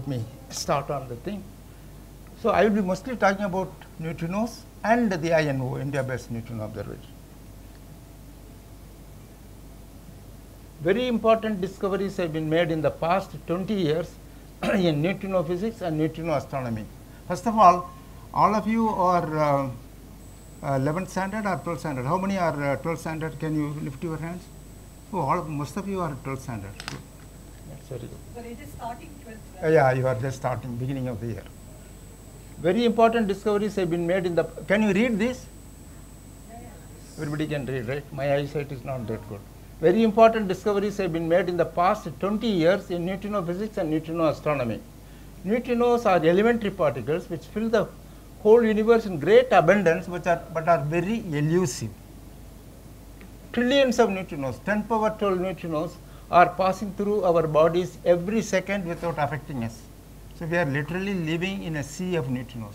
me start on the thing. So, I will be mostly talking about neutrinos and the INO, India-based neutrino observatory. Very important discoveries have been made in the past 20 years in neutrino physics and neutrino astronomy. First of all of you are 11th standard or 12th standard? How many are 12th standard? Can you lift your hands? Oh, most of you are 12th standard. Good. That's very good. But it is starting 12th, right? Yeah, you are just starting, beginning of the year. Very important discoveries have been made in the. Can you read this? Yeah. Everybody can read, right? My eyesight is not that good. Very important discoveries have been made in the past 20 years in neutrino physics and neutrino astronomy. Neutrinos are elementary particles which fill the whole universe in great abundance, but are very elusive. Trillions of neutrinos, 10 power 12 neutrinos are passing through our bodies every second without affecting us. So, we are literally living in a sea of neutrinos.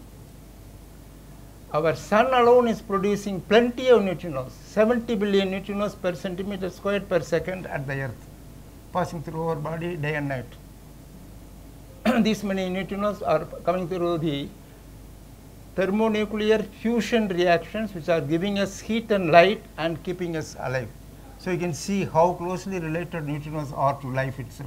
Our sun alone is producing plenty of neutrinos, 70 billion neutrinos per centimeter squared per second at the earth, passing through our body day and night. These many neutrinos are coming through the thermonuclear fusion reactions, which are giving us heat and light and keeping us alive. So, you can see how closely related neutrinos are to life itself.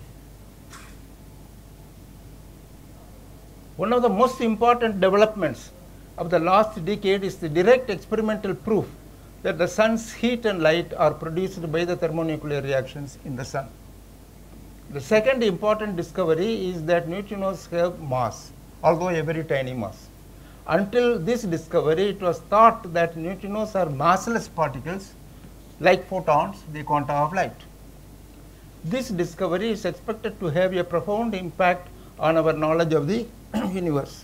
One of the most important developments of the last decade is the direct experimental proof that the sun's heat and light are produced by the thermonuclear reactions in the sun. The second important discovery is that neutrinos have mass, although a very tiny mass. Until this discovery, it was thought that neutrinos are massless particles like photons, the quanta of light. This discovery is expected to have a profound impact on our knowledge of the universe.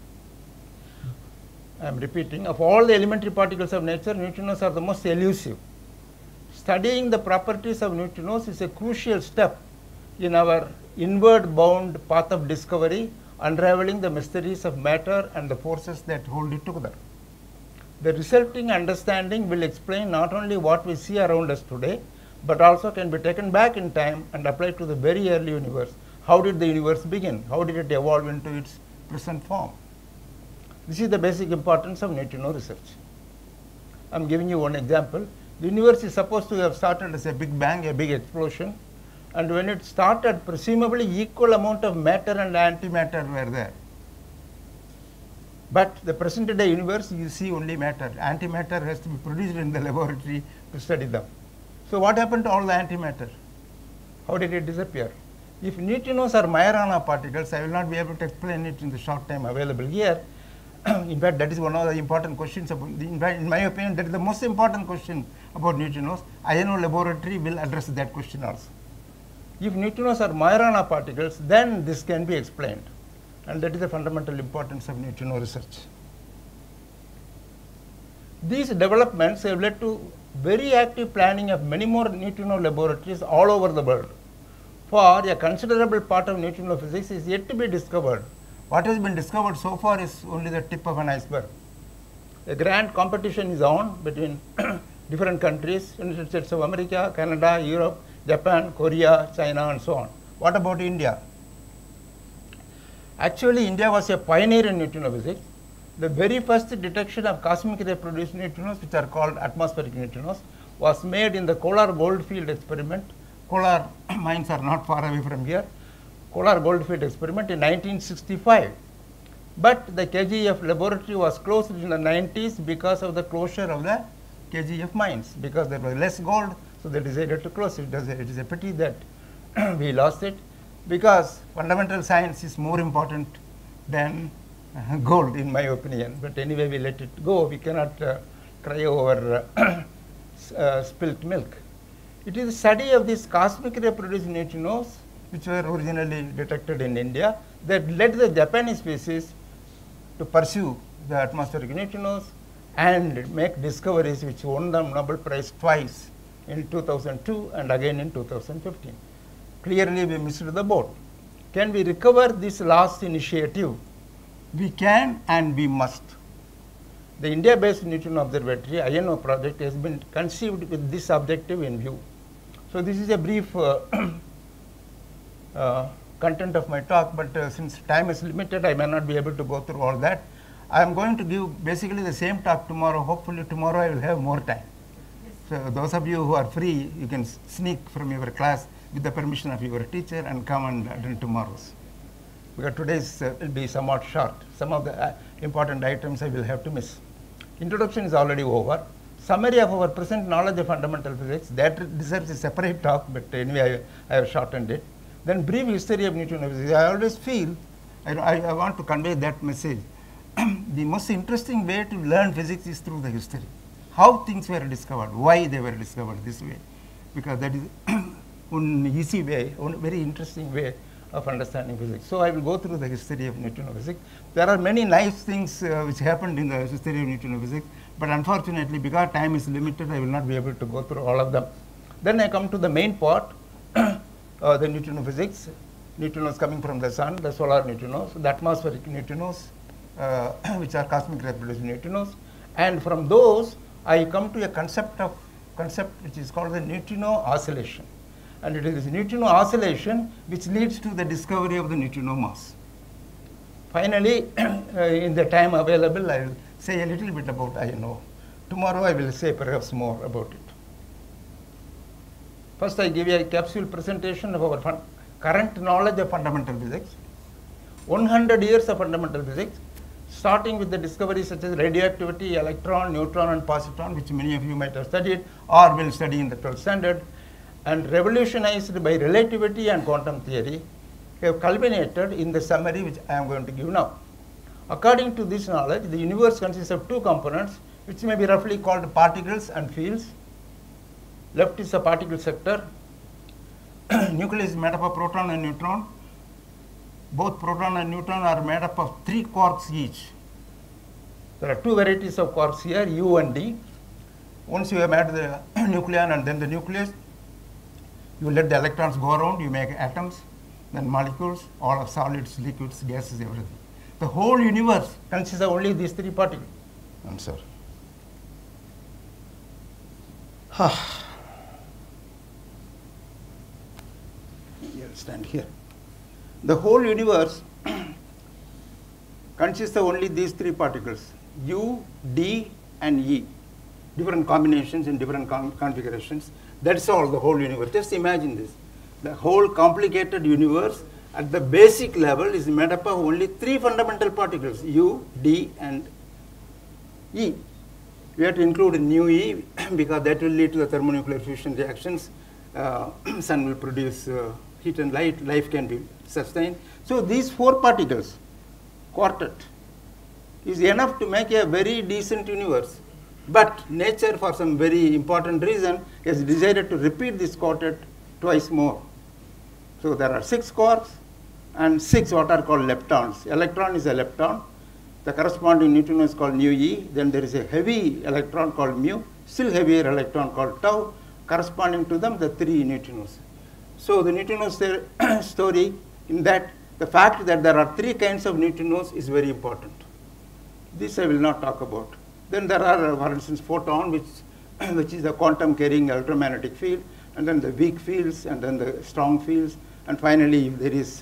I am repeating, of all the elementary particles of nature, neutrinos are the most elusive. Studying the properties of neutrinos is a crucial step in our inward bound path of discovery, unraveling the mysteries of matter and the forces that hold it together. The resulting understanding will explain not only what we see around us today, but also can be taken back in time and applied to the very early universe. How did the universe begin? How did it evolve into its present form? This is the basic importance of neutrino research. I am giving you one example. The universe is supposed to have started as a big bang, a big explosion, and when it started, presumably equal amount of matter and antimatter were there. But the present day universe, you see only matter. Antimatter has to be produced in the laboratory to study them. So, what happened to all the antimatter? How did it disappear? If neutrinos are Majorana particles, I will not be able to explain it in the short time available here. In fact, that is one of the important questions. In my opinion, that is the most important question about neutrinos. INO laboratory will address that question also. If neutrinos are Majorana particles, then this can be explained, and that is the fundamental importance of neutrino research. These developments have led to very active planning of many more neutrino laboratories all over the world. For a considerable part of neutrino physics is yet to be discovered. What has been discovered so far is only the tip of an iceberg. A grand competition is on between different countries, United States of America, Canada, Europe, Japan, Korea, China, and so on. What about India? Actually, India was a pioneer in neutrino physics. The very first detection of cosmic ray produced neutrinos, which are called atmospheric neutrinos, was made in the Kolar Goldfield experiment. Kolar mines are not far away from here. Kolar Goldfield experiment in 1965. But the KGF laboratory was closed in the 90s because of the closure of the KGF mines, because there was less gold, so they decided to close it. It is a pity that we lost it, because fundamental science is more important than gold, in my opinion. But anyway, we let it go. We cannot cry over spilt milk. It is the study of these cosmic ray produced neutrinos, which were originally detected in India, that led the Japanese species to pursue the atmospheric neutrinos and make discoveries which won them Nobel Prize twice, in 2002 and again in 2015. Clearly, we missed the boat. Can we recover this lost initiative? We can and we must. The India-based neutrino observatory INO project has been conceived with this objective in view. So, this is a brief content of my talk, but since time is limited, I may not be able to go through all that. I am going to give basically the same talk tomorrow. Hopefully tomorrow I will have more time. So those of you who are free, you can sneak from your class with the permission of your teacher and come and attend tomorrow's. Because today's will be somewhat short. Some of the important items I will have to miss. Introduction is already over. Summary of our present knowledge of fundamental physics, that deserves a separate talk, but anyway I have shortened it. Then brief history of Newtonian physics. I always feel, I want to convey that message. The most interesting way to learn physics is through the history. How things were discovered, why they were discovered this way. Because that is one easy way, one very interesting way of understanding physics. So I will go through the history of Newtonian physics. There are many nice things which happened in the history of Newtonian physics, but unfortunately, because time is limited, I will not be able to go through all of them. Then I come to the main part, the Newtonian physics. Neutrinos coming from the sun, the solar neutrinos, the atmospheric neutrinos, which are cosmic ray produced neutrinos. And from those, I come to a concept which is called the neutrino oscillation. And it is neutrino oscillation which leads to the discovery of the neutrino mass. Finally, in the time available, I will say a little bit about INO. Tomorrow I will say perhaps more about it. First, I give you a capsule presentation of our current knowledge of fundamental physics. 100 years of fundamental physics, starting with the discoveries such as radioactivity, electron, neutron, and positron, which many of you might have studied or will study in the 12th standard, and revolutionized by relativity and quantum theory, have culminated in the summary which I am going to give now. According to this knowledge, the universe consists of two components, which may be roughly called particles and fields. Left is a particle sector. Nucleus is made up of proton and neutron. Both proton and neutron are made up of 3 quarks each. There are 2 varieties of quarks here, U and D. Once you have made the nucleon and then the nucleus, you let the electrons go around, you make atoms, then molecules, all of solids, liquids, gases, everything. The whole universe consists of only these 3 particles. I'm sorry. Here, stand here. The whole universe consists of only these 3 particles, U, D, and E. Different combinations in different configurations. That's all, the whole universe. Just imagine this. The whole complicated universe at the basic level is made up of only 3 fundamental particles, U, D, and E. We have to include nu E because that will lead to the thermonuclear fusion reactions. Sun will produce heat and light, life can be sustained. So these 4 particles, quartet, is enough to make a very decent universe. But nature, for some very important reason, has decided to repeat this quartet twice more. So there are 6 quarks and 6 what are called leptons. Electron is a lepton. The corresponding neutrino is called nu E. Then there is a heavy electron called mu, still heavier electron called tau. Corresponding to them, the 3 neutrinos. So the neutrino story, in that the fact that there are 3 kinds of neutrinos is very important. This I will not talk about. Then there are, for instance, photon, which is a quantum carrying electromagnetic field, and then the weak fields, and then the strong fields, and finally, if there is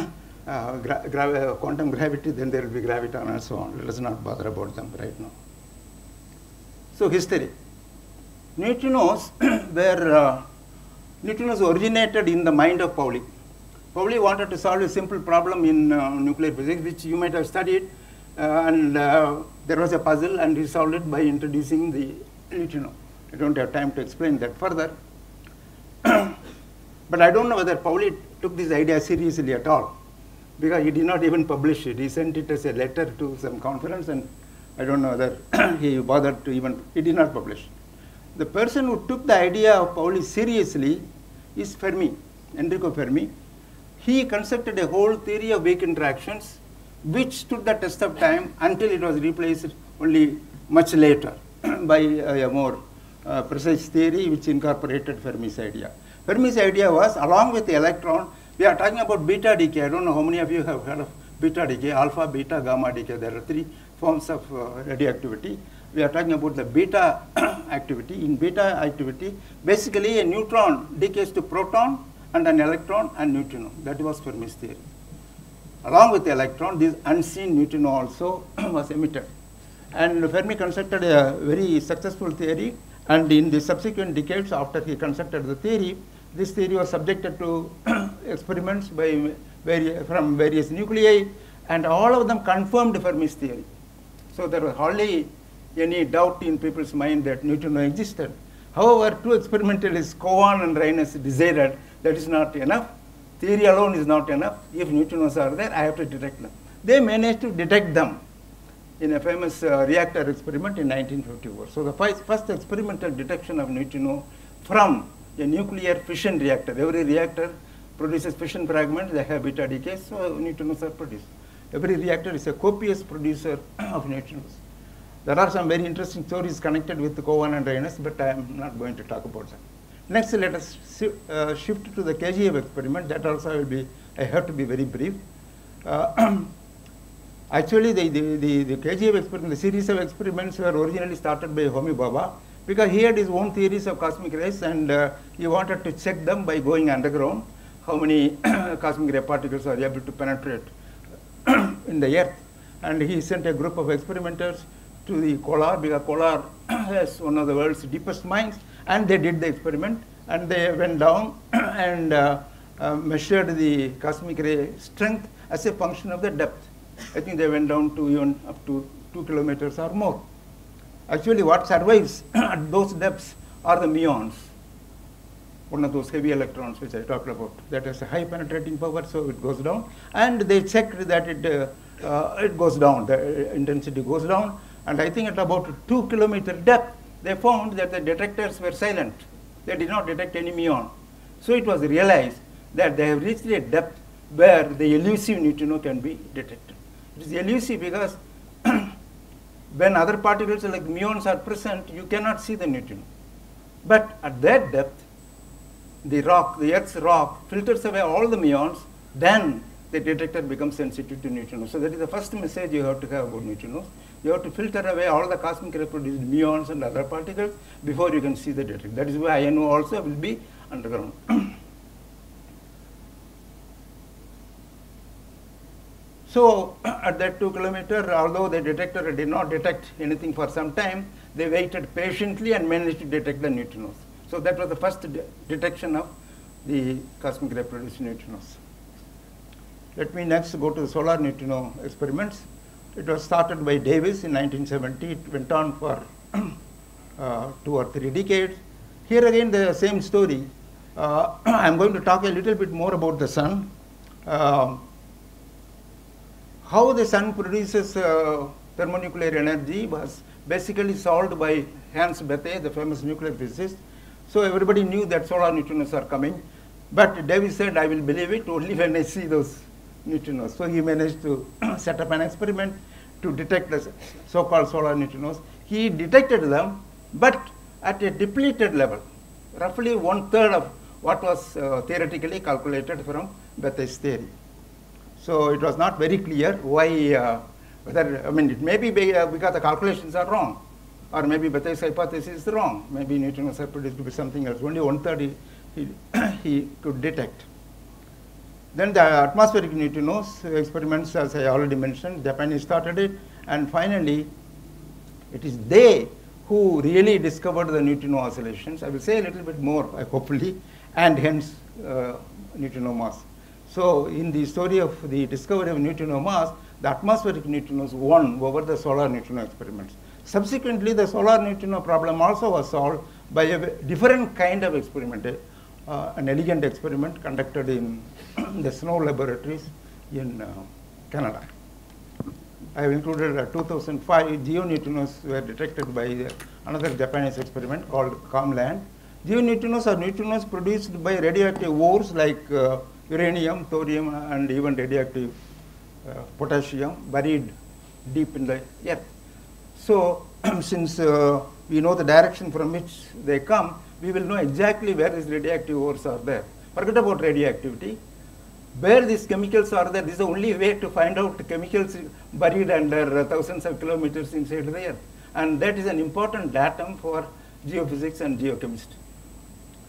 quantum gravity, then there will be graviton and so on. Let us not bother about them right now. So history. Neutrinos neutrinos originated in the mind of Pauli. Pauli wanted to solve a simple problem in nuclear physics, which you might have studied, and there was a puzzle, and he solved it by introducing the neutrino. I don't have time to explain that further. But I don't know whether Pauli took this idea seriously at all, because he did not even publish it. He sent it as a letter to some conference, and I don't know whether he bothered to even, he did not publish. The person who took the idea of Pauli seriously is Fermi, Enrico Fermi. He constructed a whole theory of weak interactions, which stood the test of time until it was replaced only much later by a more precise theory which incorporated Fermi's idea. Fermi's idea was, along with the electron, we are talking about beta decay. I don't know how many of you have heard of beta decay, alpha, beta, gamma decay. There are 3 forms of radioactivity. We are talking about the beta activity. In beta activity, basically a neutron decays to proton, and an electron and neutrino. That was Fermi's theory. Along with the electron, this unseen neutrino also was emitted. And Fermi constructed a very successful theory, and in the subsequent decades after he constructed the theory, this theory was subjected to experiments by from various nuclei, and all of them confirmed Fermi's theory. So there was hardly any doubt in people's mind that neutrino existed. However, two experimentalists, Cowan and Reines, decided that is not enough. Theory alone is not enough. If neutrinos are there, I have to detect them. They managed to detect them in a famous reactor experiment in 1954. So the first experimental detection of neutrino from a nuclear fission reactor. Every reactor produces fission fragments, they have beta decays, so neutrinos are produced. Every reactor is a copious producer of neutrinos. There are some very interesting stories connected with Cowan and Reines, but I am not going to talk about them. Next, let us shift to the KGF experiment. That also I have to be very brief. Actually, the KGF experiment, the series of experiments were originally started by Homi Bhabha, because he had his own theories of cosmic rays, and he wanted to check them by going underground, how many cosmic ray particles are able to penetrate in the earth. And he sent a group of experimenters to the Kolar, because Kolar has one of the world's deepest mines, and they did the experiment, and they went down and measured the cosmic ray strength as a function of the depth. I think they went down to even up to 2 kilometers or more. Actually, what survives at those depths are the muons, one of those heavy electrons which I talked about. That has a high penetrating power, so it goes down. And they checked that it goes down, the intensity goes down. And I think at about 2 kilometer depth, they found that the detectors were silent. They did not detect any muon. So it was realized that they have reached a depth where the elusive neutrino can be detected. It is elusive because when other particles like muons are present, you cannot see the neutrino. But at that depth, the Earth's rock filters away all the muons, then the detector becomes sensitive to neutrinos. So that is the first message you have to have about neutrinos. You have to filter away all the cosmic ray produced muons and other particles before you can see the detector. That is why INO also will be underground. So at that 2 kilometer, although the detector did not detect anything for some time, they waited patiently and managed to detect the neutrinos. So that was the first detection of the cosmic ray produced neutrinos. Let me next go to the solar neutrino experiments. It was started by Davis in 1970. It went on for 2 or 3 decades. Here again, the same story. I'm going to talk a little bit more about the sun. How the sun produces thermonuclear energy was basically solved by Hans Bethe, the famous nuclear physicist. So everybody knew that solar neutrinos are coming. But Davis said, I will believe it only when I see those neutrinos. So he managed to set up an experiment to detect the so-called solar neutrinos. He detected them, but at a depleted level, roughly 1/3 of what was theoretically calculated from Bethe's theory. So it was not very clear why, it may be because the calculations are wrong, or maybe Bethe's hypothesis is wrong. Maybe neutrinos are produced to be something else. Only 1/3 he could detect. Then the atmospheric neutrinos experiments, as I already mentioned, Japanese started it, and finally, it is they who really discovered the neutrino oscillations. I will say a little bit more, hopefully, and hence neutrino mass. So in the story of the discovery of neutrino mass, the atmospheric neutrinos won over the solar neutrino experiments. Subsequently, the solar neutrino problem also was solved by a different kind of experiment, an elegant experiment conducted in the Snow laboratories in Canada. I have included 2005 geoneutrinos were detected by another Japanese experiment called COMLAND. Geoneutrinos are neutrinos produced by radioactive ores like uranium, thorium, and even radioactive potassium buried deep in the earth. So since we know the direction from which they come, we will know exactly where these radioactive ores are there. Forget about radioactivity. Where these chemicals are there, this is the only way to find out the chemicals buried under thousands of kilometers inside the earth. And that is an important datum for geophysics and geochemistry.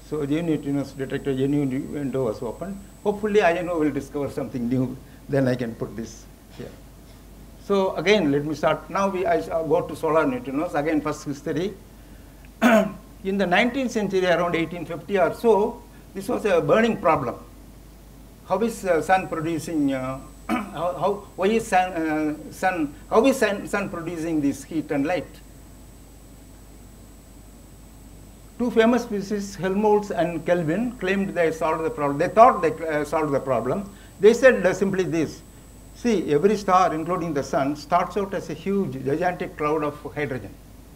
So the neutrinos detected, a new window was opened. Hopefully INO will discover something new, then I can put this here. So again, let me start. Now I go to solar neutrinos, again first history. In the 19th century, around 1850 or so, this was a burning problem. How is sun producing, how is sun producing this heat and light? Two famous physicists, Helmholtz and Kelvin, claimed they solved the problem. They thought they solved the problem. They said simply this: see, every star, including the sun, starts out as a huge, gigantic cloud of hydrogen.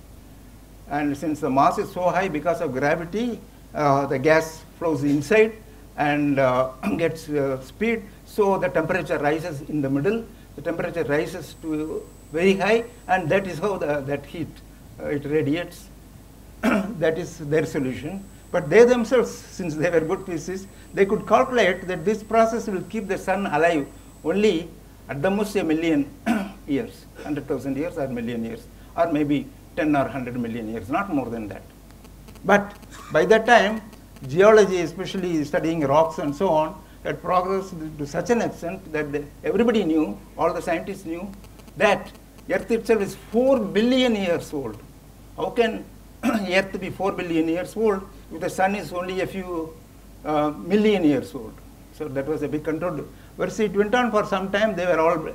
And since the mass is so high because of gravity, the gas flows inside and gets speed. So the temperature rises in the middle. The temperature rises to very high, and that is how that heat it radiates. That is their solution. But they themselves, since they were good physicists, they could calculate that this process will keep the sun alive only at the most 1,000,000 years, 100,000 years or million years, or maybe 10 or 100 million years, not more than that. But by that time, geology, especially studying rocks and so on, had progressed to such an extent that everybody knew, all the scientists knew, that Earth itself is 4 billion years old. How can Earth be 4 billion years old if the sun is only a few million years old? So that was a big controversy. It went on for some time. They were all,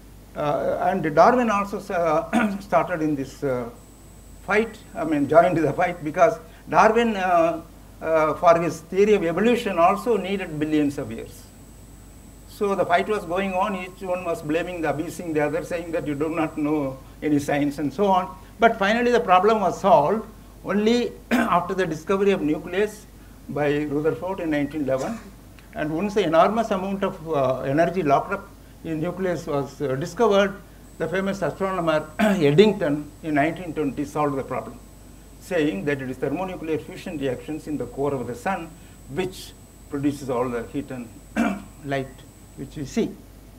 and Darwin also started in this fight. I mean, joined the fight, because Darwin, for his theory of evolution, also needed billions of years. So the fight was going on. Each one was blaming, abusing the other, saying that you do not know any science and so on. But finally, the problem was solved only after the discovery of nucleus by Rutherford in 1911. And once the enormous amount of energy locked up in nucleus was discovered, the famous astronomer Eddington in 1920 solved the problem, saying that it is thermonuclear fusion reactions in the core of the sun which produces all the heat and light which we see.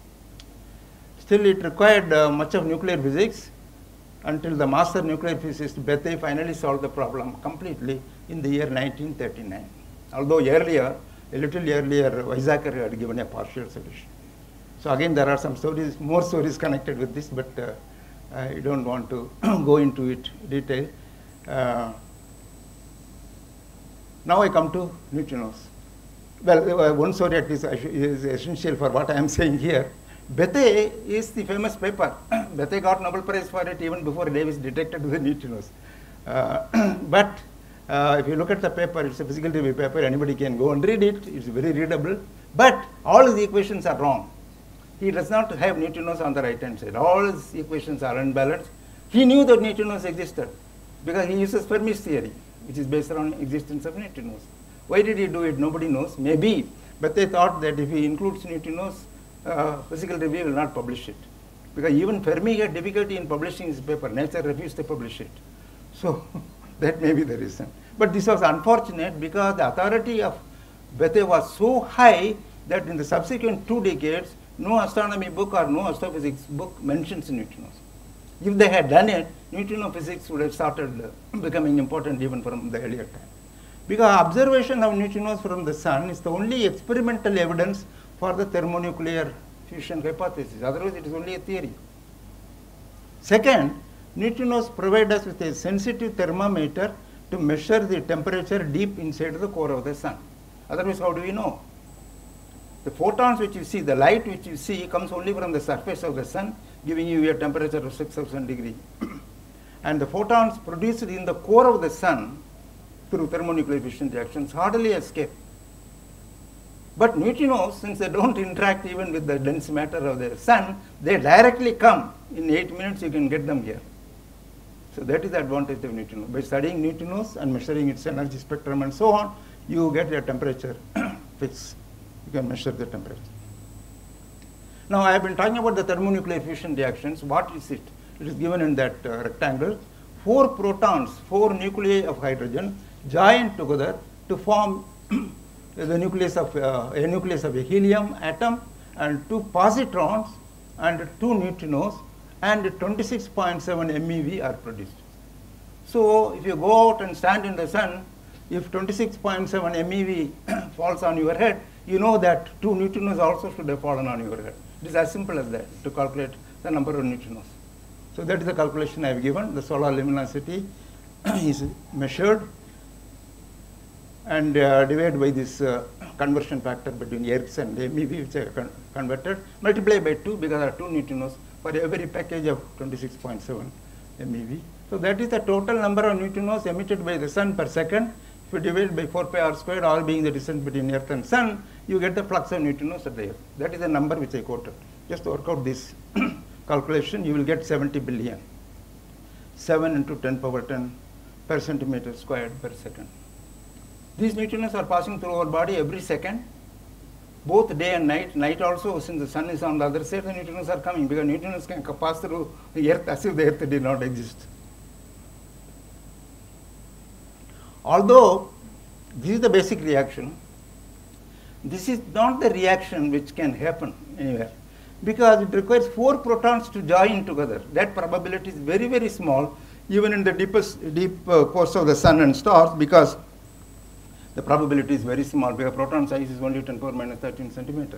Still, it required much of nuclear physics until the master nuclear physicist Bethe finally solved the problem completely in the year 1939. Although earlier, a little earlier, Weizsäcker had given a partial solution. So again, there are some stories, more stories connected with this, but I don't want to go into it detail. Now I come to neutrinos. Well, one story at least is essential for what I am saying here. Bethe is the famous paper. Bethe got Nobel Prize for it even before Davis detected the neutrinos. But if you look at the paper, it's a physical review paper. Anybody can go and read it. It's very readable. But all his equations are wrong. He does not have neutrinos on the right-hand side. All his equations are unbalanced. He knew that neutrinos existed because he uses Fermi's theory, which is based on existence of neutrinos. Why did he do it? Nobody knows. Maybe. But they thought that if he includes neutrinos, physical review will not publish it. Because even Fermi had difficulty in publishing his paper. Nature refused to publish it. So that may be the reason. But this was unfortunate because the authority of Bethe was so high that in the subsequent 2 decades, no astronomy book or no astrophysics book mentions neutrinos. If they had done it, neutrino physics would have started becoming important even from the earlier time. Because observation of neutrinos from the sun is the only experimental evidence for the thermonuclear fusion hypothesis. Otherwise, it is only a theory. Second, neutrinos provide us with a sensitive thermometer to measure the temperature deep inside the core of the sun. Otherwise, how do we know? The photons which you see, the light which you see, comes only from the surface of the sun, giving you a temperature of 6,000 degrees. And the photons produced in the core of the sun through thermonuclear fission reactions hardly escape. But neutrinos, since they don't interact even with the dense matter of the sun, they directly come. In 8 minutes, you can get them here. So that is the advantage of neutrinos. By studying neutrinos and measuring its energy spectrum and so on, you get a temperature fix. You can measure the temperature. Now, I have been talking about the thermonuclear fusion reactions. What is it? It is given in that rectangle. 4 protons, 4 nuclei of hydrogen join together to form the nucleus of a helium atom, and 2 positrons and 2 neutrinos, and 26.7 MeV are produced. So if you go out and stand in the sun, if 26.7 MeV falls on your head, you know that 2 neutrinos also should have fallen on your head. It is as simple as that to calculate the number of neutrinos. So that is the calculation I have given. The solar luminosity is measured and divided by this conversion factor between Hertz and MeV, which I converted, multiply by 2 because there are 2 neutrinos for every package of 26.7 MeV. So that is the total number of neutrinos emitted by the sun per second. If you divide by 4 pi r squared, all being the distance between Earth and sun, you get the flux of neutrinos at the Earth. That is the number which I quoted. Just to work out this calculation, you will get 70 billion. 7 into 10 power 10 per centimeter squared per second. These neutrinos are passing through our body every second, both day and night. Night also, since the sun is on the other side, the neutrinos are coming because neutrinos can pass through the Earth as if the Earth did not exist. Although this is the basic reaction, this is not the reaction which can happen anywhere because it requires 4 protons to join together. That probability is very, very small even in the deep cores of the sun and stars because the probability is very small because proton size is only 10 power minus 13 centimeter.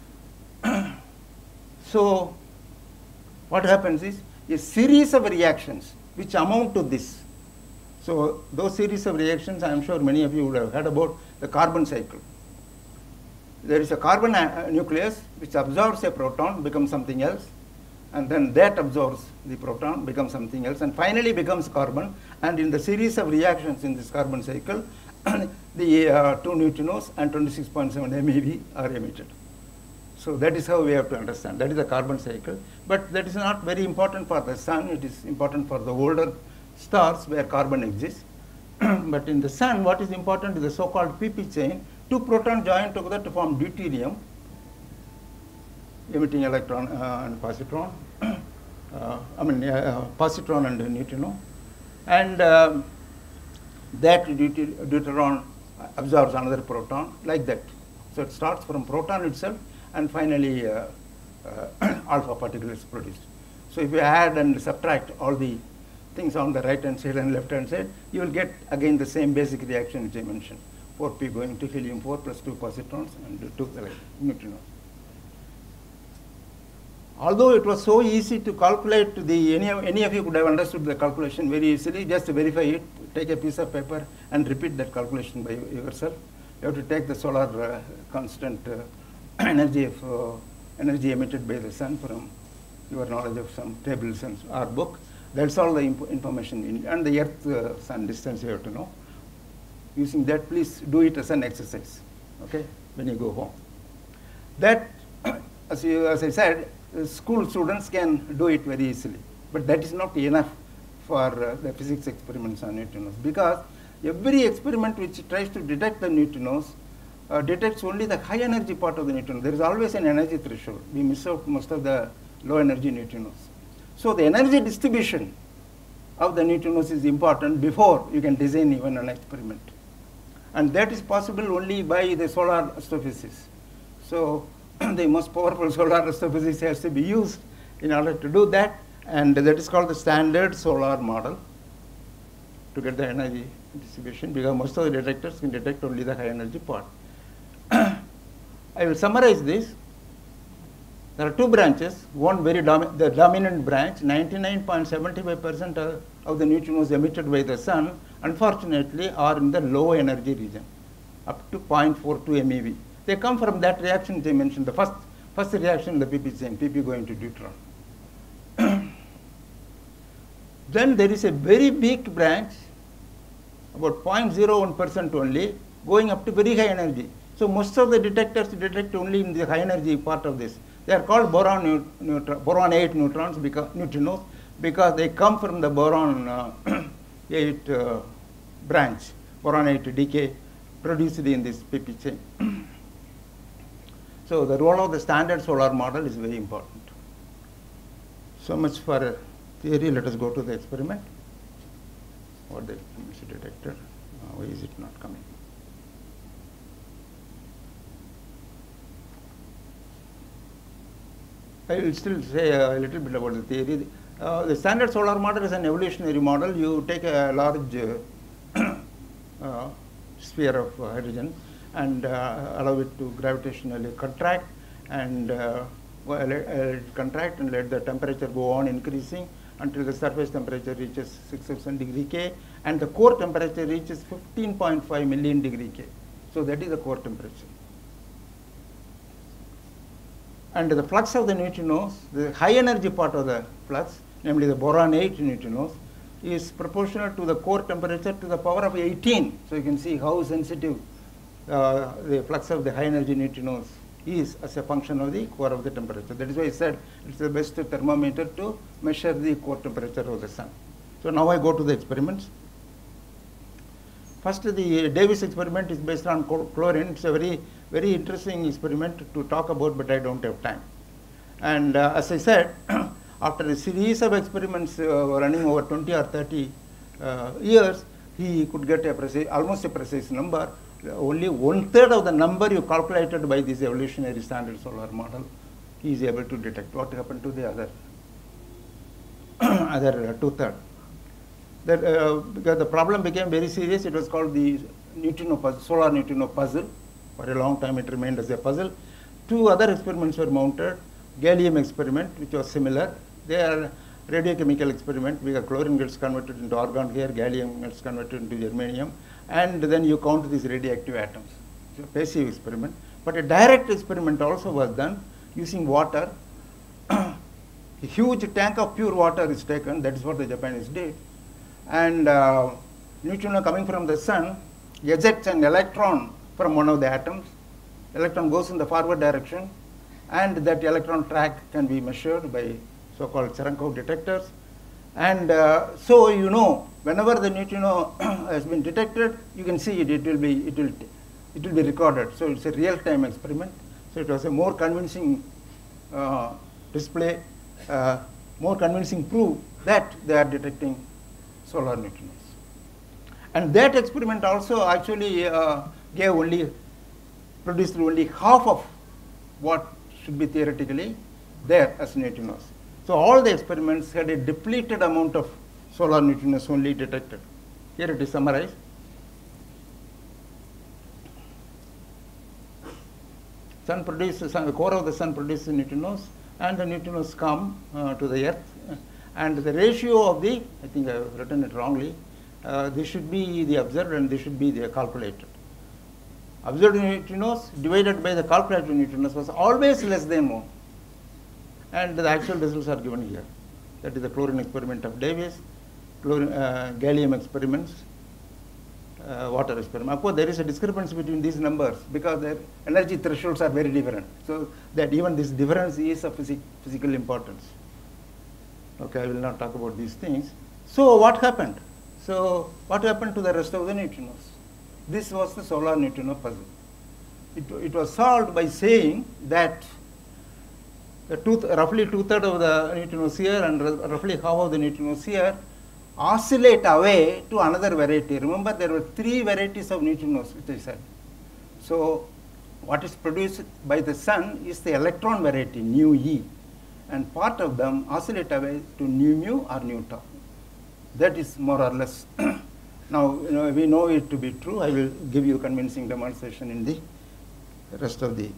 So what happens is a series of reactions which amount to this. So those series of reactions, I am sure many of you would have heard about the carbon cycle. There is a carbon nucleus which absorbs a proton, becomes something else, and then that absorbs the proton, becomes something else, and finally becomes carbon. And in the series of reactions in this carbon cycle, the 2 neutrinos and 26.7 MeV are emitted. So that is how we have to understand. That is the carbon cycle. But that is not very important for the sun. It is important for the older stars where carbon exists. But in the sun, what is important is the so-called PP chain. 2 protons join together to form deuterium, emitting electron and positron. Positron and neutrino. And that deuteron absorbs another proton like that. So it starts from proton itself and finally alpha particle is produced. So if you add and subtract all the things on the right hand side and left hand side, you will get again the same basic reaction which I mentioned. 4p going to helium 4 plus 2 positrons and 2 neutrinos. Although it was so easy to calculate, any of you could have understood the calculation very easily, just to verify it, take a piece of paper and repeat that calculation by yourself. You have to take the solar constant energy emitted by the sun from your knowledge of some tables and our book. That's all the information in, and the Earth sun distance you have to know. Using that, please do it as an exercise, okay, when you go home. That, as I said, school students can do it very easily, but that is not enough for the physics experiments on neutrinos because every experiment which tries to detect the neutrinos detects only the high energy part of the neutrino. There is always an energy threshold. We miss out most of the low energy neutrinos. So the energy distribution of the neutrinos is important before you can design even an experiment. And that is possible only by the solar astrophysics. So the most powerful solar astrophysics has to be used in order to do that, and that is called the standard solar model to get the energy distribution because most of the detectors can detect only the high energy part. I will summarize this. There are 2 branches. One very the dominant branch, 99.75% of the neutrinos emitted by the sun, unfortunately, are in the low energy region, up to 0.42 MeV. They come from that reaction they mentioned, the first reaction in the PP chain, PP going to deuteron. Then there is a very weak branch, about 0.01% only, going up to very high energy. So most of the detectors detect only in the high energy part of this. They are called boron 8 neutrinos because they come from the boron 8 branch, boron 8 decay produced in this PP chain. So the role of the standard solar model is very important. So much for theory. Let us go to the experiment. What the emission detector? Why is it not coming? I will still say a little bit about the theory. The standard solar model is an evolutionary model. You take a large sphere of hydrogen and allow it to gravitationally contract and let it contract and let the temperature go on increasing until the surface temperature reaches 6,000 degree K and the core temperature reaches 15.5 million degree K. So that is the core temperature. And the flux of the neutrinos, the high energy part of the flux, namely the boron 8 neutrinos, is proportional to the core temperature to the power of 18. So you can see how sensitive the flux of the high energy neutrinos is as a function of the core of the temperature. That is why I said it's the best thermometer to measure the core temperature of the sun. So now I go to the experiments. First, the Davis experiment is based on chlorine. It's a very interesting experiment to talk about, but I don't have time. And as I said, after a series of experiments running over 20 or 30 years, he could get almost a precise number. Only 1/3 of the number you calculated by this evolutionary standard solar model, he is able to detect. What happened to the other 2/3? Because the problem became very serious, it was called the neutrino puzzle, solar neutrino puzzle. For a long time it remained as a puzzle. 2 other experiments were mounted. Gallium experiment, which was similar. They are radiochemical experiment, because chlorine gets converted into argon here, gallium gets converted into germanium, and then you count these radioactive atoms. It's a passive experiment. But a direct experiment also was done using water. A huge tank of pure water is taken, that is what the Japanese did. And neutrino coming from the sun ejects an electron from one of the atoms. Electron goes in the forward direction, and that electron track can be measured by so-called Cherenkov detectors. And so you know, whenever the neutrino has been detected, you can see it. It will be recorded. So it's a real-time experiment. So it was a more convincing display, more convincing proof that they are detecting solar neutrinos. And that experiment also actually produced only half of what should be theoretically there as neutrinos. So all the experiments had a depleted amount of solar neutrinos only detected. Here it is summarized. The core of the sun produces neutrinos, and the neutrinos come to the earth. And the ratio of the, I think I have written it wrongly, this should be the observed and this should be the calculated. Observed neutrinos divided by the calculated neutrinos was always less than 1. And the actual results are given here. That is the chlorine experiment of Davis, gallium experiments, water experiment. Of course, there is a discrepancy between these numbers because their energy thresholds are very different. So that even this difference is of physical importance. Okay, I will not talk about these things. So what happened? So what happened to the rest of the neutrinos? This was the solar neutrino puzzle. It was solved by saying that roughly 2/3 of the neutrinos here and roughly half of the neutrinos here oscillate away to another variety. Remember, there were 3 varieties of neutrinos, which I said. So what is produced by the sun is the electron variety, nu e, and part of them oscillate away to nu mu or nu tau. That is more or less. Now, we know it to be true. I will give you convincing demonstration in the rest of the.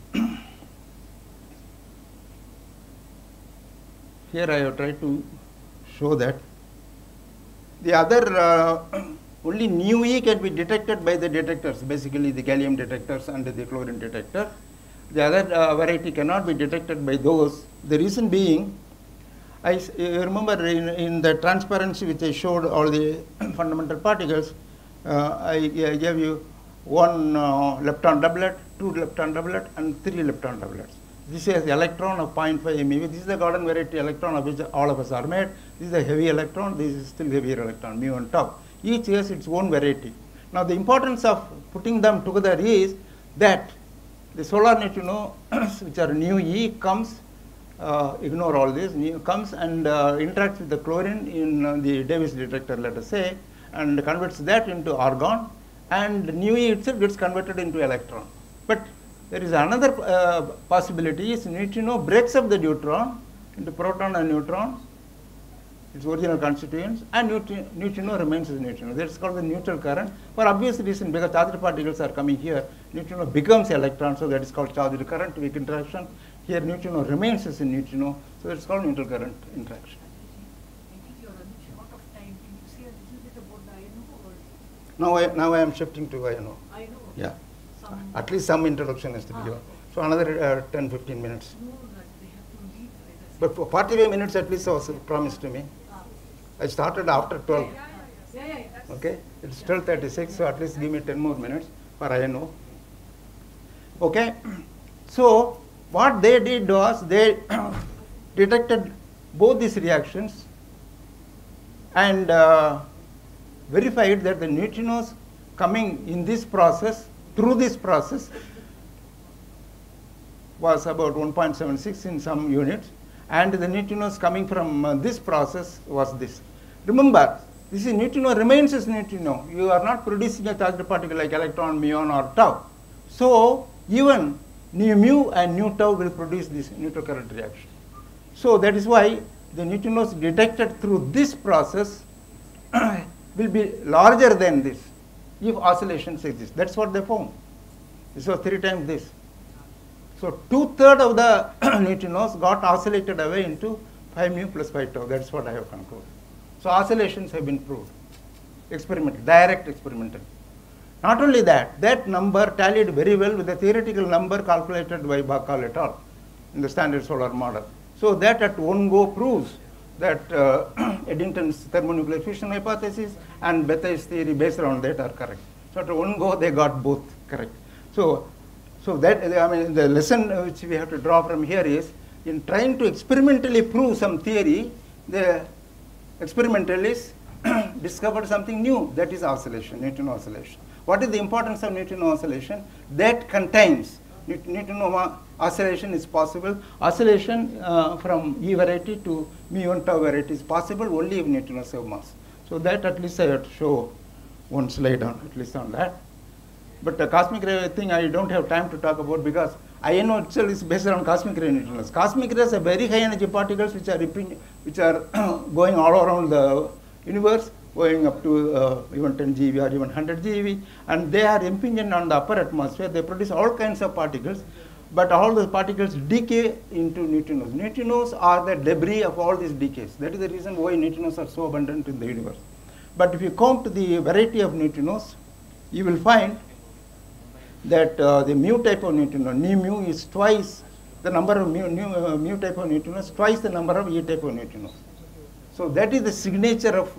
Here I have tried to show that the other only nu e can be detected by the detectors, basically the gallium detectors and the chlorine detector. The other variety cannot be detected by those. The reason being, I remember in the transparency which I showed all the fundamental particles, I gave you 1 lepton doublet, 2 lepton doublet, and 3 lepton doublets. This is the electron of 0.5 MeV. This is the Gordon variety electron of which all of us are made. This is a heavy electron. This is still heavier electron, mu and tau. Each has its own variety. Now the importance of putting them together is that the solar neutrino, which are nu e, comes, ignore all this, comes and interacts with the chlorine in the Davis detector, let us say, and converts that into argon, and nu e itself gets converted into electron. But there is another possibility is neutrino breaks up the neutron into proton and neutron its original constituents, and neutrino remains as neutrino. That's called the neutral current for obvious reason, because charged particles are coming here. Neutrino becomes electron, so that is called charged current, weak interaction. Here neutrino remains as a neutrino, so that's called neutral current interaction. I think you are running short of time. Can you say a little bit about the INO or? Now I am shifting to INO. INO. Yeah. Some At least some introduction has to be given. So another 10-15 minutes. know that they have to leave. But for 45 minutes at least was promised to me. I started after 12. Yeah. Okay, it's 12:36, so at least give me 10 more minutes for INO. Okay, so what they did was they detected both these reactions and verified that the neutrinos coming in this process, through this process, was about 1.76 in some units, and the neutrinos coming from this process was this. Remember, this is neutrino remains as neutrino. You are not producing a charged particle like electron, muon, or tau. So even nu mu and nu tau will produce this neutral current reaction. So that is why the neutrinos detected through this process will be larger than this if oscillations exist. That's what they found. This was 3 times this. So 2/3 of the neutrinos got oscillated away into 5 mu plus 5 tau. That's what I have concluded. So oscillations have been proved, experimental, direct experimental. Not only that, that number tallied very well with the theoretical number calculated by Bakal et al. In the standard solar model. So that at one go proves that Eddington's thermonuclear fission hypothesis and Bethes theory based on that are correct. So at one go they got both correct. So that, I mean, the lesson which we have to draw from here is, in trying to experimentally prove some theory, the experimentalists discovered something new, that is oscillation, neutrino oscillation. What is the importance of neutrino oscillation? That contains neutrino oscillation is possible. Oscillation from E variety to mu1 tau variety is possible only if neutrinos have mass. So that at least I have to show one slide on, at least on that. But the cosmic ray thing I don't have time to talk about, because INO itself is based on cosmic ray neutrinos. Cosmic rays are very high energy particles which are going all around the universe, going up to even 10 GeV or even 100 GeV, and they are impingent on the upper atmosphere. They produce all kinds of particles, but all the particles decay into neutrinos. Neutrinos are the debris of all these decays. That is the reason why neutrinos are so abundant in the universe. But if you count the variety of neutrinos, you will find that the mu type of neutrino, nu mu, is twice the number of mu type of neutrinos, twice the number of E type of neutrinos. So that is the signature of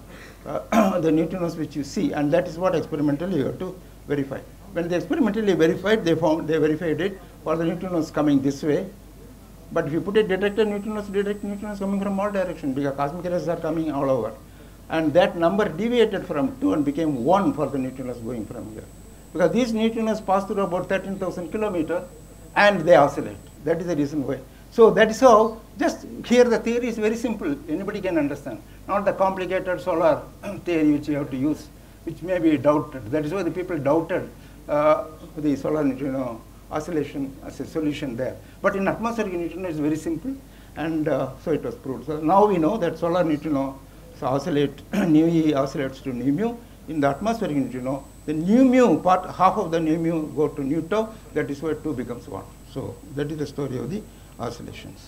the neutrinos which you see, and that is what experimentally you have to verify. When they experimentally verified, they verified it for the neutrinos coming this way. But if you put a detector, neutrinos detect neutrinos coming from all directions, because cosmic rays are coming all over. And that number deviated from 2 and became 1 for the neutrinos going from here. Because these neutrinos pass through about 13,000 kilometers and they oscillate. That is the reason why. So that is how, just here the theory is very simple, anybody can understand. Not the complicated solar theory which you have to use, which may be doubted. That is why the people doubted the solar neutrino oscillation as a solution there. But in atmospheric neutrino it's very simple, and so it was proved. So now we know that solar neutrino oscillate, nu E oscillates to nu mu. In the atmospheric neutrino, the nu mu part, half of the nu mu go to nu tau, that is why 2 becomes 1. So that is the story of the oscillations.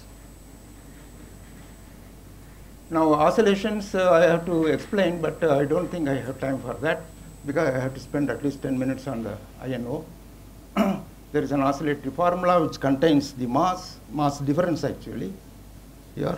Now oscillations I have to explain, but I don't think I have time for that, because I have to spend at least 10 minutes on the INO. There is an oscillatory formula which contains the mass difference actually here.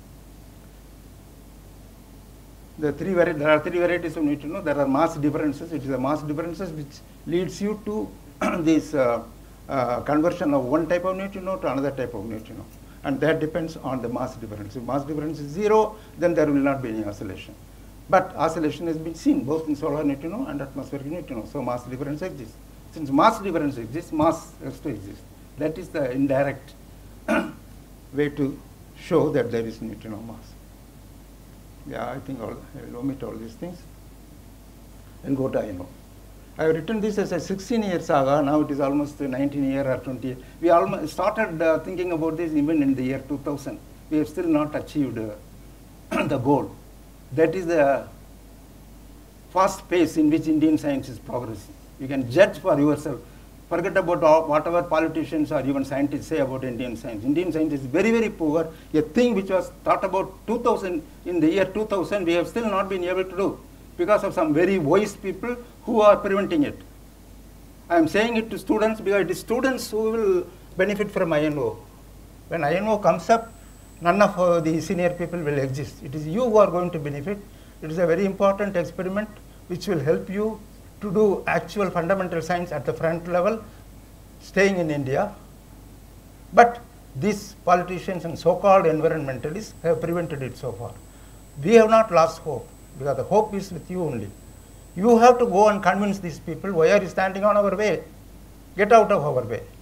There are 3 varieties of neutrino. There are mass differences. It is the mass differences which leads you to this conversion of one type of neutrino to another type of neutrino. And that depends on the mass difference. If mass difference is 0, then there will not be any oscillation. But oscillation has been seen both in solar neutrino and atmospheric neutrino. So mass difference exists. Since mass difference exists, mass has to exist. That is the indirect way to show that there is neutrino mass. Yeah, I think I will omit all these things and go to INO. I have written this as a 16-year saga. Now it is almost 19 year or 20 year. We almost started thinking about this even in the year 2000. We have still not achieved the goal. That is the fast pace in which Indian science is progressing. You can judge for yourself. Forget about whatever politicians or even scientists say about Indian science. Indian science is very, very poor. A thing which was thought about 2000, in the year 2000, we have still not been able to do because of some very wise people who are preventing it. I am saying it to students because it is students who will benefit from INO. When INO comes up, none of the senior people will exist. It is you who are going to benefit. It is a very important experiment which will help you to do actual fundamental science at the front level, staying in India. But these politicians and so-called environmentalists have prevented it so far. We have not lost hope, because the hope is with you only. You have to go and convince these people, why are you standing on our way? Get out of our way.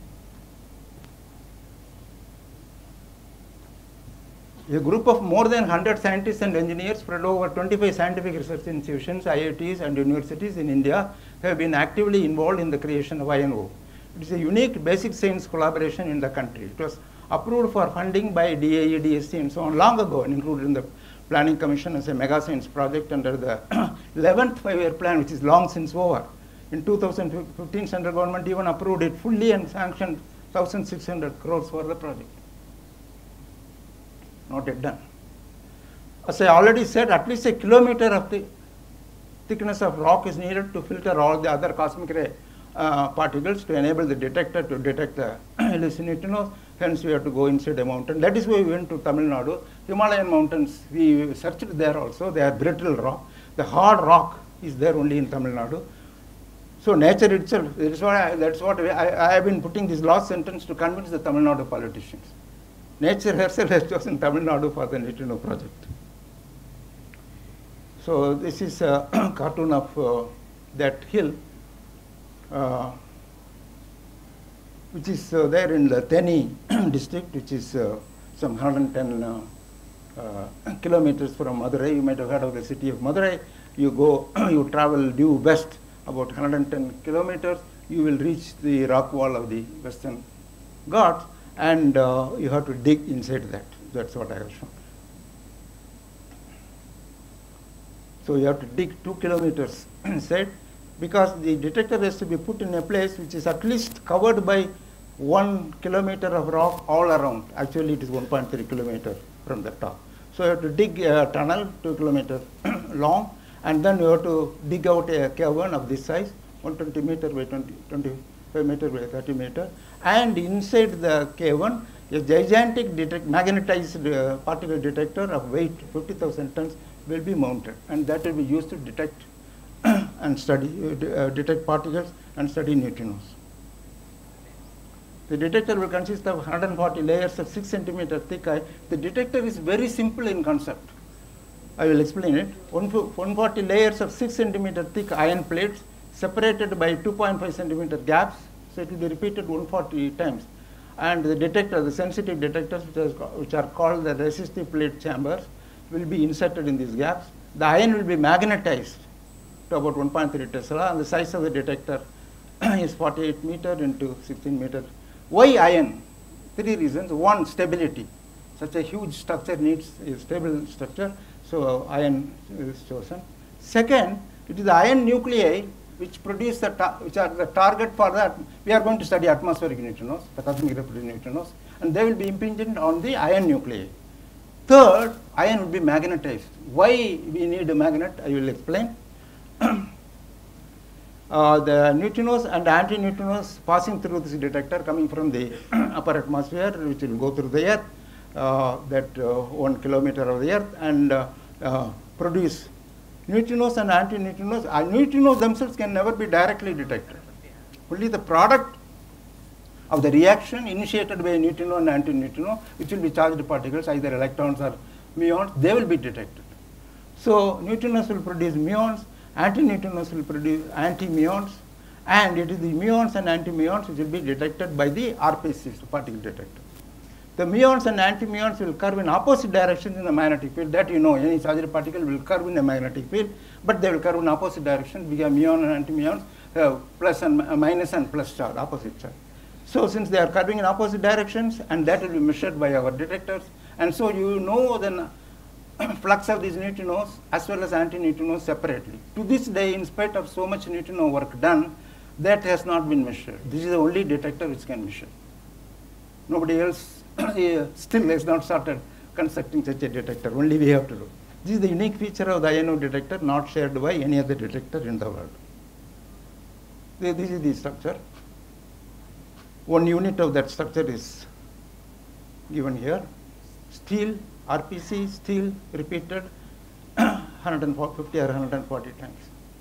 A group of more than 100 scientists and engineers spread over 25 scientific research institutions, IITs and universities in India have been actively involved in the creation of INO. It is a unique basic science collaboration in the country. It was approved for funding by DAE, DSC and so on long ago, and included in the Planning Commission as a mega science project under the 11th five-year plan, which is long since over. In 2015, central government even approved it fully and sanctioned 1,600 crores for the project. Not yet done. As I already said, at least a kilometer of the thickness of rock is needed to filter all the other cosmic ray particles to enable the detector to detect the elusive neutrinos. Hence, we have to go inside a mountain. That is why we went to Tamil Nadu. Himalayan mountains, we searched there also. They are brittle rock. The hard rock is there only in Tamil Nadu. So nature itself, that's what I have been putting this last sentence to convince the Tamil Nadu politicians. Nature herself has chosen Tamil Nadu for the neutrino project. So this is a cartoon of that hill, which is there in the Theni district, which is some 110 kilometers from Madurai. You might have heard of the city of Madurai. You go, you travel due west about 110 kilometers. You will reach the rock wall of the Western Ghats. And you have to dig inside that. That's what I have shown. So you have to dig 2 kilometers inside, because the detector has to be put in a place which is at least covered by 1 kilometer of rock all around. Actually, it is 1.3 kilometers from the top. So you have to dig a tunnel 2 kilometers long, and then you have to dig out a cavern of this size, 120 meters by 25 meters by 30 meters. And inside the cavern, a gigantic magnetized particle detector of weight 50,000 tons will be mounted, and that will be used to detect and study, detect particles and study neutrinos. The detector will consist of 140 layers of 6 centimeter thick. The detector is very simple in concept. I will explain it. 140 layers of 6 centimeter thick iron plates separated by 2.5 centimeter gaps. So it will be repeated 140 times. And the detector, the sensitive detectors, which are called the resistive plate chambers, will be inserted in these gaps. The iron will be magnetized to about 1.3 Tesla, and the size of the detector is 48 meter into 16 meter. Why iron? 3 reasons. One, stability. Such a huge structure needs a stable structure, so iron is chosen. Second, it is the iron nuclei which produce which are the target for that. We are going to study atmospheric neutrinos, the cosmic ray produced neutrinos, and they will be impingent on the iron nuclei. Third, iron will be magnetized. Why we need a magnet, I will explain. The neutrinos and antineutrinos passing through this detector coming from the upper atmosphere, which will go through the earth, 1 kilometer of the earth, and produce neutrinos and antineutrinos. Neutrinos themselves can never be directly detected. Only the product of the reaction initiated by a neutrino and antineutrino, which will be charged particles, either electrons or muons, they will be detected. So neutrinos will produce muons, antineutrinos will produce antimuons, and it is the muons and antimuons which will be detected by the RPCs, particle detector. The muons and antimuons will curve in opposite directions in the magnetic field. That you know, any charged particle will curve in a magnetic field, but they will curve in opposite directions. We have muon and antimuons, plus and minus and plus charge, opposite charge. So since they are curving in opposite directions, and that will be measured by our detectors, and so you know then flux of these neutrinos as well as antineutrinos separately. To this day, in spite of so much neutrino work done, that has not been measured. This is the only detector which can measure. Nobody else still has not started constructing such a detector. Only we have to do. This is the unique feature of the INO detector, not shared by any other detector in the world. This is the structure. One unit of that structure is given here. Steel, RPC, steel repeated 150 or 140 times.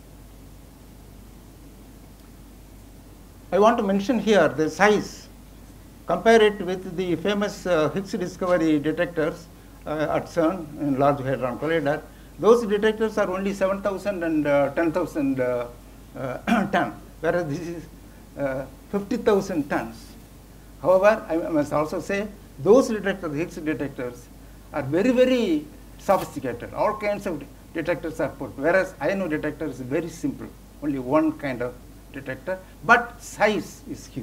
I want to mention here the size. Compare it with the famous Higgs discovery detectors at CERN in Large Hadron Collider. Those detectors are only 7,000 and 10,000 ton, whereas this is 50,000 tons. However, I must also say those detectors, Higgs detectors, are very, very sophisticated. All kinds of detectors are put, whereas INO detector is very simple, only one kind of detector, but size is huge.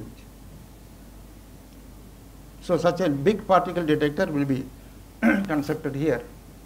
So such a big particle detector will be constructed here.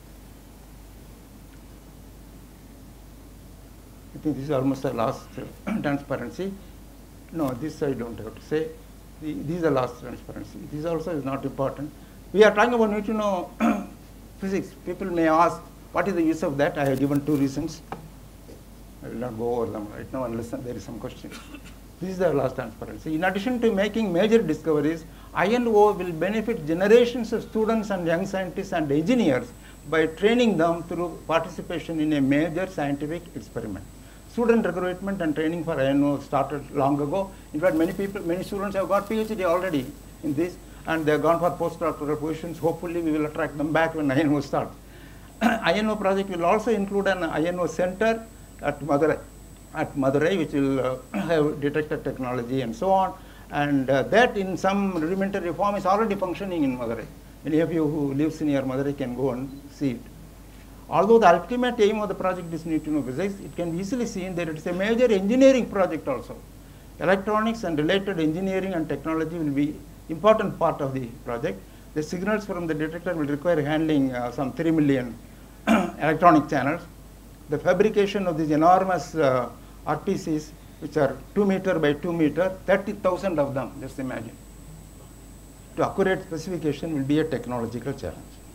I think this is almost the last transparency. No, this I don't have to say. This is the last transparency. This also is not important. We are talking about neutrino physics. People may ask, what is the use of that? I have given two reasons. I will not go over them right now unless there is some question. This is the last transparency. In addition to making major discoveries, INO will benefit generations of students and young scientists and engineers by training them through participation in a major scientific experiment. Student recruitment and training for INO started long ago. In fact, many students have got PhD already in this, and they have gone for postdoctoral positions. Hopefully, we will attract them back when INO starts. INO project will also include an INO center at Madurai, which will have detector technology and so on. And that in some rudimentary form is already functioning in Madurai. Many of you who live near Madurai can go and see it. Although the ultimate aim of the project is neutrino physics, it can be easily seen that it is a major engineering project also. Electronics and related engineering and technology will be important part of the project. The signals from the detector will require handling some 3 million electronic channels. The fabrication of these enormous RPCs, which are 2 meter by 2 meter, 30,000 of them, just imagine. To accurate specification will be a technological challenge.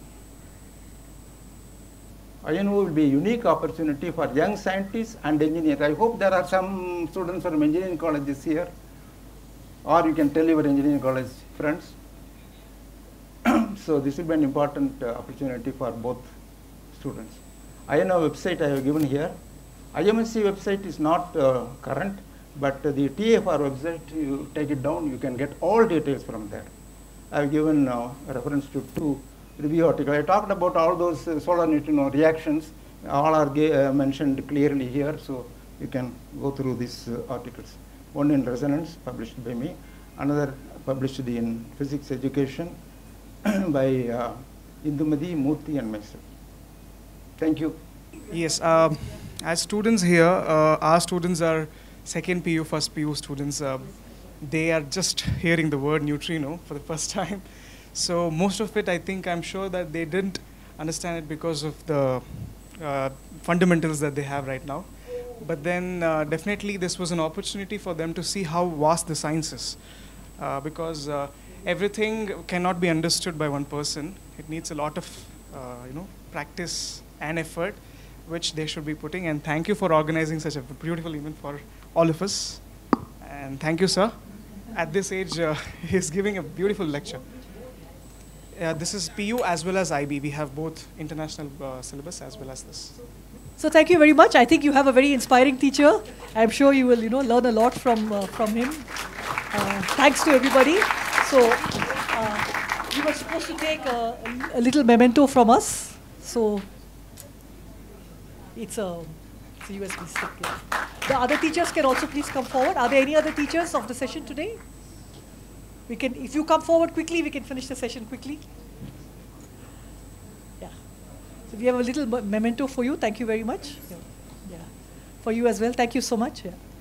INO will be a unique opportunity for young scientists and engineers. I hope there are some students from engineering colleges here, or you can tell your engineering college friends. So this will be an important opportunity for both students. INO website I have given here. IMSC website is not current, but the TFR website, you take it down, you can get all details from there. I have given a reference to 2 review articles. I talked about all those solar neutrino reactions. All are mentioned clearly here, so you can go through these articles. One in Resonance, published by me. Another published in Physics Education by Indumadi, Murthy, and myself. Thank you. Yes, as students here, our students are second PU, first PU students. They are just hearing the word neutrino for the first time. So most of it, I think, I'm sure that they didn't understand it because of the fundamentals that they have right now. But then definitely this was an opportunity for them to see how vast the science is. Because everything cannot be understood by one person. It needs a lot of practice and effort, which they should be putting. And thank you for organizing such a beautiful event for all of us. And thank you, sir. At this age, he's giving a beautiful lecture. This is PU as well as IB. We have both international syllabus as well as this. So thank you very much. I think you have a very inspiring teacher. I'm sure you will, learn a lot from him. Thanks to everybody. So you were supposed to take a little memento from us. So it's a USB stick. Yeah. The other teachers can also please come forward. Are there any other teachers of the session today? We can, if you come forward quickly, we can finish the session quickly. Yeah. So we have a little memento for you. Thank you very much. Yeah. For you as well. Thank you so much. Yeah.